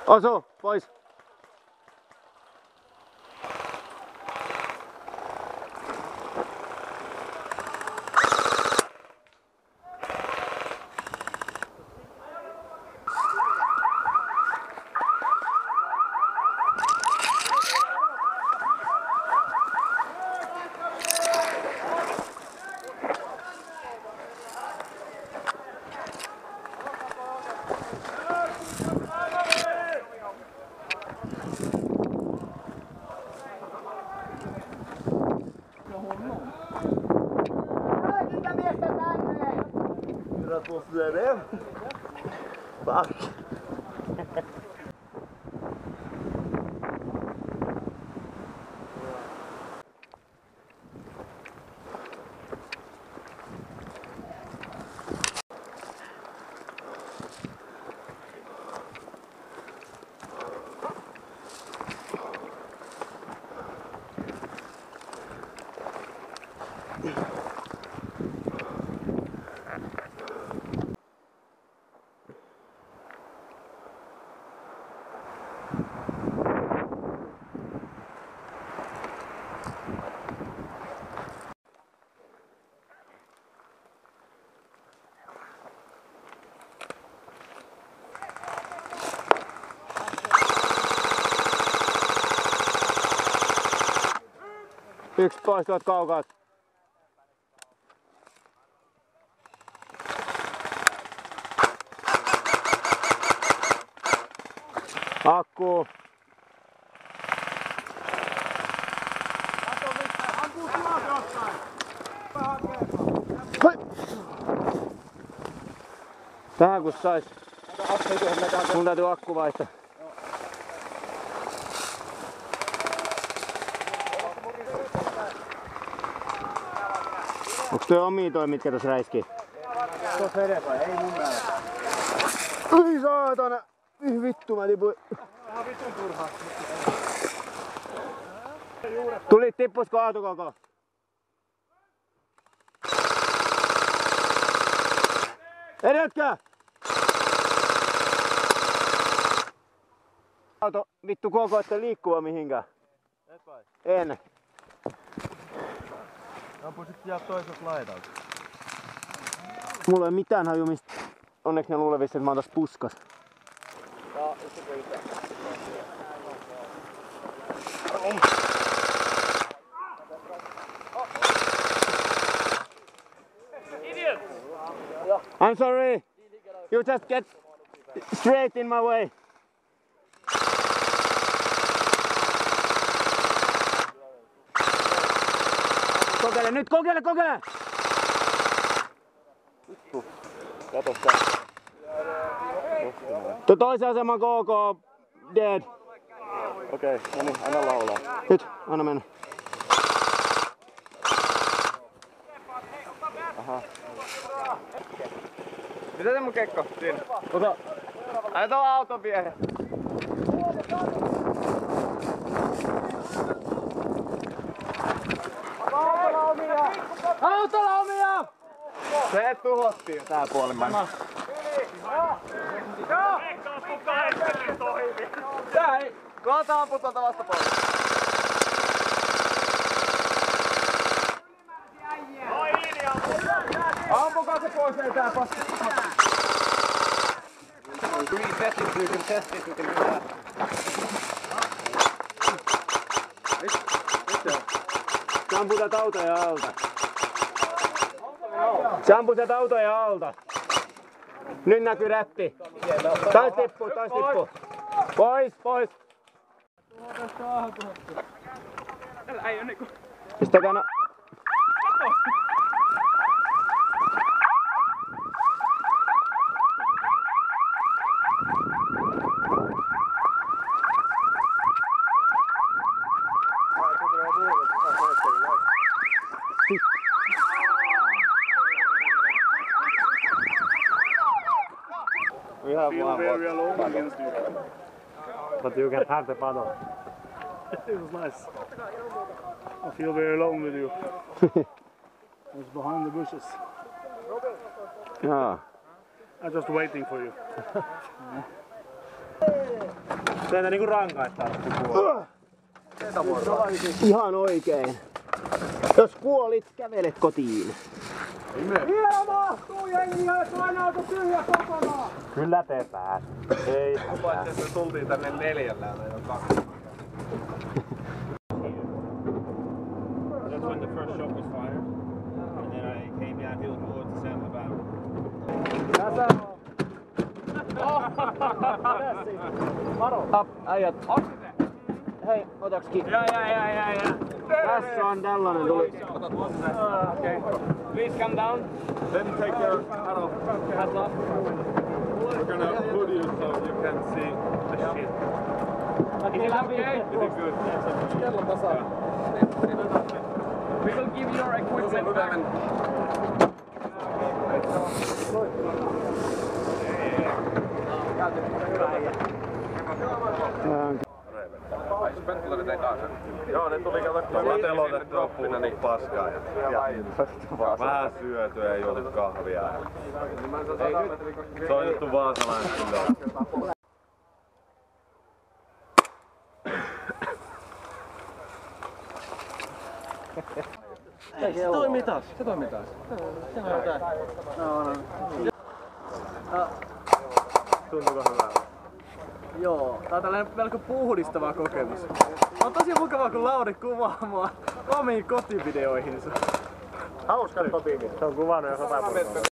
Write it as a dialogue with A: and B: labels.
A: Osu, pois.
B: Atmosfären. Fuck.
A: Yksi pois tuot kaukaat. Akku. Tähän kun sais. Mun täytyy akku vaihtaa. Onks toi omia toi mitkä tossa räiskii?
B: Tuossa edessä, ei mun mielestä.
A: Ai saatana! Vittu mä tipuin.
B: Ihan vitun turhaa.
A: Tulit tippusko auto koko? Edetkö? Auto vittu koko ette liikkuva mihinkään.
B: Et vai?
A: En.
B: Ampuisit sieltä toiselta laidalta.
A: Mulla ei mitään hajumista. Onneksi ne luulee vissi, että mä oon tossa puskas. I'm sorry. You just get straight in my way. Kokeile nyt, kokeile, kokeile!
B: Kato tää.
A: Tuo toisen aseman KK dead.
B: Okei, no niin, anna laulaa.
A: Nyt, anna mennä.
B: Aha.
C: Mitä se mun kekko siinä? Ota. Aina tuolla auton viereen.
A: Autolla omia!
C: Se tuhottiin tää puolimmainen. Joo! Tää ei! Tuolta ampuu tuolta vastapuolelta. Ampukaa se pois, ei tää paska. Green test it, you can test it, you can do that.
A: Se ampuu täältä autoja alta. Se ampuu täältä autoja alta. Nyt näkyy räppi. Taas tippuu, taas tippuu. Pois, pois.
C: Ei oo niinku.
A: Pistäkää no.
B: We have one very alone against you.
A: But you can have the paddle.
B: It was nice. I feel very alone with you. I was behind the bushes.
A: Yeah.
B: I'm just waiting for you. Teitä niinku rankaistaan.
A: Ihan oikein. Jos kuolit, kävelet kotiin.
D: Vielä mahtuu jengiä, jos lainautu tyhjä kokonaan.
B: Kyllä te pääs. Ei.
C: Paitsi että me tultiin tänne 4 ja jo 2.
B: That's when the first shot was fired. And then I came downhill towards the center back.
A: Äijät. Hei, otakski?
C: Ja.
A: Tässä on tällainen tuli.
C: Okay. Please come down. Then take your hat off. Hat off. We're gonna put you so you can see the shit. Is it okay? Is it good? We will give your equipment back.
E: Joo, ne tuli latelotettu droppina niin paskaa ja vähän syötyä ja juotu kahvia. Soitettu vaasalainen kyllä.
C: Se toimii taas.
E: Tuntuuko hyvältä?
C: Joo, tää on tällainen melko puhdistava kokemus. On tosi mukavaa kun Lauri kuvaa mua omiin kotivideoihinsa.
B: Hauskat kotiin. Se on kuvannut jo 100%.